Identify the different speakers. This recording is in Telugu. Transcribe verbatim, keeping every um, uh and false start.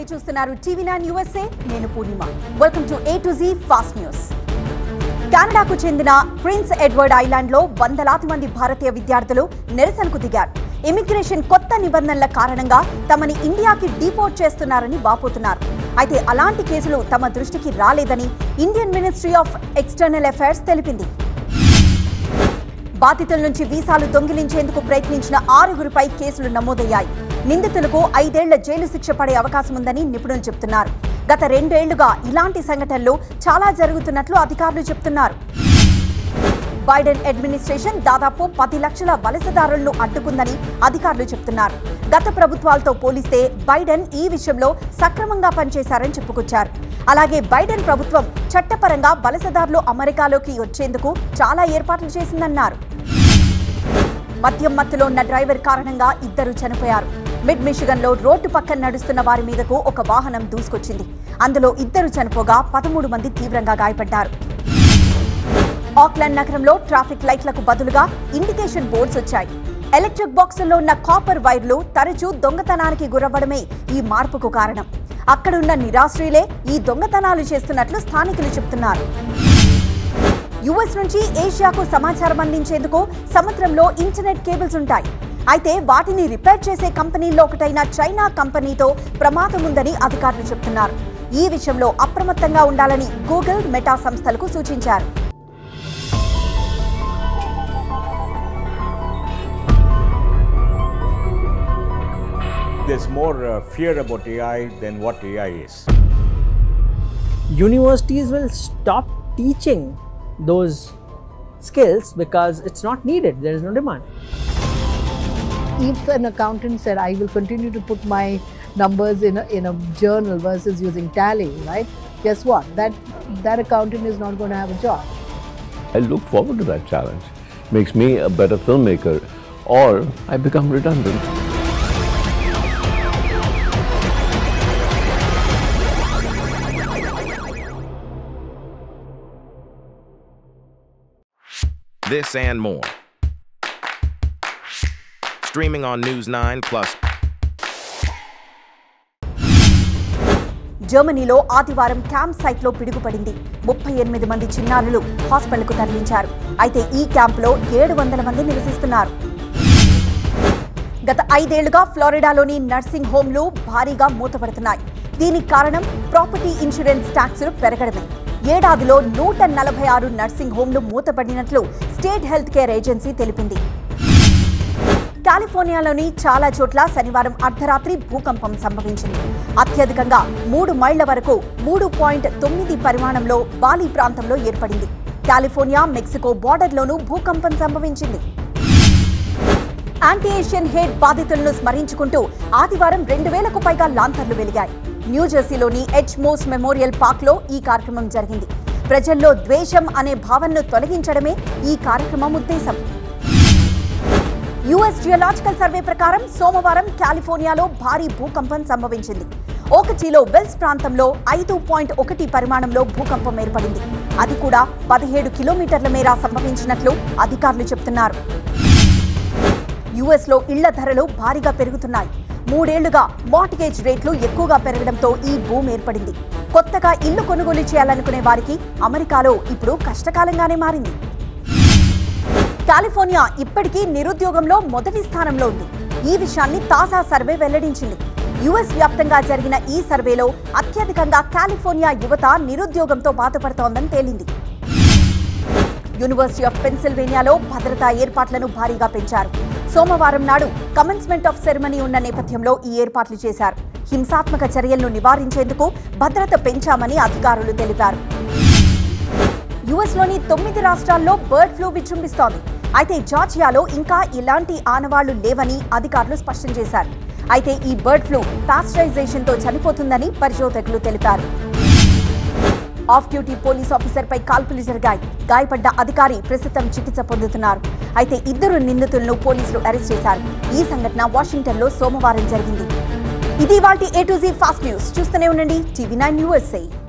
Speaker 1: మీరు చూస్తున్నారు టీవీ నైన్ యూఎస్ఏ. నేను Purnima. Welcome to A to Z fast news. కెనడాకు చెందిన ప్రిన్స్ ఎడ్వర్డ్ ఐలాండ్ లో వందలాది మంది భారతీయ విద్యార్థులు నిరసనకు దిగారు. ఇమిగ్రేషన్ కొత్త నిబంధనల కారణంగా తమని ఇండియాకి డిపోర్ట్ చేస్తున్నారని వాపోతున్నారు. అయితే అలాంటి కేసులు తమ దృష్టికి రాలేదని Indian ministry of external affairs తెలిపింది. బాధితుల నుంచి వీసాలు దొంగిలించేందుకు ప్రయత్నించిన ఆరుగురిపై కేసులు నమోదయ్యాయి. నిందితులకు ఐదేళ్ల జైలు శిక్ష పడే అవకాశం ఉందని నిపుణులు చెబుతున్నారు. గత రెండేళ్లుగా ఇలాంటి సంఘటనలు చాలా జరుగుతున్నట్లు అధికారులు చెబుతున్నారు. బైడెన్ అడ్మినిస్ట్రేషన్ దాదాపు పది లక్షల వలసదారులను అడ్డుకుందని అధికారులు చెబుతున్నారు. గత ప్రభుత్వాలతో పోలిస్తే బైడెన్ ఈ విషయంలో సక్రమంగా పనిచేశారని చెప్పుకొచ్చారు. అలాగే బైడెన్ ప్రభుత్వం చట్టపరంగా వలసదారులు అమెరికాలోకి వచ్చేందుకు చాలా ఏర్పాట్లు చేసిందన్నారు. మద్యం మత్తులో ఉన్న డ్రైవర్ కారణంగా ఇద్దరు చనిపోయారు. మిడ్ మిషిగన్ లో రోడ్డు పక్కన నడుస్తున్న వారి మీదకు ఒక వాహనం దూసుకొచ్చింది. అందులో ఇద్దరు చనిపోగా పదమూడు మంది తీవ్రంగా గాయపడ్డారు. ఆక్లాండ్ నగరంలో ట్రాఫిక్ లైట్లకు బదులుగా ఇండికేషన్ బోర్డ్స్ వచ్చాయి. ఎలక్ట్రిక్ బాక్సుల్లో ఉన్న కాపర్ వైర్లు తరచూ దొంగతనానికి గురవ్వడమే ఈ మార్పుకు కారణం. అక్కడున్న నిరాశ్రయులే ఈ దొంగతనాలు చేస్తున్నట్లు స్థానికులు చెబుతున్నారు. యుఎస్ నుంచి ఏషియాకు సమాచారం అందించేందుకు సముద్రంలో ఇంటర్నెట్ కేబుల్స్ ఉంటాయి. అయితే వాటిని రిపేర్ చేసే కంపెనీల్లో ఒకటైన చైనా కంపెనీతో ప్రమాదం ఉందని అధికారులు చెబుతున్నారు. ఈ విషయంలో అప్రమత్తంగా ఉండాలని గూగుల్, మెటా సంస్థలకు సూచించారు.
Speaker 2: There's more uh, fear about A I than what A I is.
Speaker 3: Universities will stop teaching those skills because it's not needed. There is no demand.
Speaker 4: If an accountant said, I will continue to put my numbers in a, in a journal versus using Tally, right? Guess what? That, that accountant is not going to have a job.
Speaker 5: I look forward to that challenge. Makes me a better filmmaker, or I become redundant.
Speaker 6: This and more. Streaming on News nine Plus.
Speaker 1: జర్మనీలో ఆదివారం క్యాంప్ సైట్లో పిడుగుపడింది. ముప్పై ఎనిమిది మంది చిన్నారులు హాస్పిటల్కు తరలించారు. అయితే ఈ క్యాంపులో ఏడు వందల మంది నివసిస్తున్నారు. గత ఐదేళ్లుగా ఫ్లోరిడాలోని నర్సింగ్ హోంలు భారీగా మూతపడుతున్నాయి. దీనికి కారణం ప్రాపర్టీ ఇన్సూరెన్స్ ట్యాక్సులు పెరగడమే. ఏడాదిలో నూట నలభై ఆరు నర్సింగ్ హోంలు మూతపడినట్లు స్టేట్ హెల్త్ కేర్ ఏజెన్సీ తెలిపింది. కాలిఫోర్నియాలోని చాలా చోట్ల శనివారం అర్ధరాత్రి భూకంపం సంభవించింది. అత్యధికంగా మూడు మైళ్ల వరకు మూడు పాయింట్ తొమ్మిది పరిమాణంలో బాలి ప్రాంతంలో ఏర్పడింది. కాలిఫోర్నియా, మెక్సికో బోర్డర్లోనూ భూకంపం సంభవించింది. యాంటీ ఏషియన్ హేట్ బాధితులను స్మరించుకుంటూ ఆదివారం రెండు వేలకు పైగా లాంతర్లు వెలిగాయి. న్యూజెర్సీలోని ఎడ్జ్మోస్ మెమోరియల్ పార్క్లో ఈ కార్యక్రమం జరిగింది. ప్రజల్లో ద్వేషం అనే భావనను తొలగించడమే ఈ కార్యక్రమం ఉద్దేశం. యుఎస్ జియోలాజికల్ సర్వే ప్రకారం సోమవారం కాలిఫోర్నియాలో భారీ భూకంపం సంభవించింది. ఓకచీలో వెల్స్ ప్రాంతంలో ఐదు పాయింట్ ఒకటి పరిమాణంలో భూకంపం ఏర్పడింది. అది కూడా పదిహేడు కిలోమీటర్ల మేర సంభవించినట్లు అధికారులు చెబుతున్నారు. యుఎస్ లో ఇళ్ల ధరలు భారీగా పెరుగుతున్నాయి. మూడేళ్లుగా మార్టిగేజ్ రేట్లు ఎక్కువగా పెరగడంతో ఈ భూమి ఏర్పడింది. కొత్తగా ఇల్లు కొనుగోలు చేయాలనుకునే వారికి అమెరికాలో ఇప్పుడు కష్టకాలంగానే మారింది. కాలిఫోర్నియా ఇప్పటికీ నిరుద్యోగంలో మొదటి స్థానంలో ఉంది. ఈ విషయాన్ని తాజా సర్వే వెల్లడించింది. యుఎస్ వ్యాప్తంగా జరిగిన ఈ సర్వేలో అత్యధికంగా కాలిఫోర్నియా యువత నిరుద్యోగంతో బాధపడుతోందని తేలింది. యూనివర్సిటీ ఆఫ్ పెన్సిల్వేనియాలో భద్రతా ఏర్పాట్లను భారీగా పెంచారు. సోమవారం నాడు కమెన్స్మెంట్ ఆఫ్ సెరమనీ ఉన్న నేపథ్యంలో ఈ ఏర్పాట్లు చేశారు. హింసాత్మక చర్యలను నివారించేందుకు భద్రత పెంచామని అధికారులు తెలిపారు. యుఎస్లోని తొమ్మిది రాష్ట్రాల్లో బర్డ్ ఫ్లూ విజృంభిస్తోంది. అయితే జార్జియాలో ఇంకా ఇలాంటి ఆనవాళ్లు లేవని అధికారులు స్పష్టం చేశారు. అయితే ఈ బర్డ్ ఫ్లూ పాస్చరైజేషన్తో చనిపోతుందని పరిశోధకులు తెలిపారు. ఆఫ్ డ్యూటీ పోలీస్ ఆఫీసర్ పై కాల్పులు జరిగాయి. గాయపడ్డ అధికారి ప్రస్తుతం చికిత్స పొందుతున్నారు. అయితే ఇద్దరు నిందితులను పోలీసులు అరెస్ట్ చేశారు. ఈ సంఘటన వాషింగ్టన్ లో సోమవారం జరిగింది. ఇది వాటి A to Z fast news. చూస్తూనే ఉండండి టీవీ నైన్ యూఎస్ఏ.